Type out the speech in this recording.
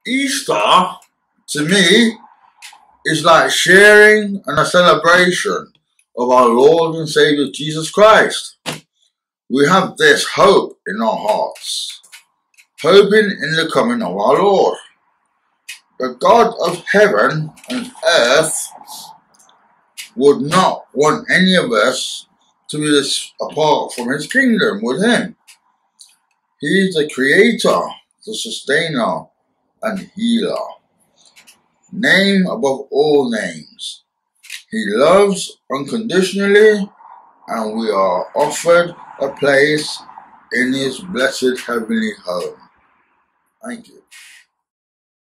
Easter, to me, is like sharing and a celebration of our Lord and Savior Jesus Christ. We have this hope in our hearts, hoping in the coming of our Lord. The God of heaven and earth would not want any of us to be apart from his kingdom with him. He is the creator, the sustainer, and healer. Name above all names. He loves unconditionally, and we are offered a place in his blessed heavenly home. Thank you.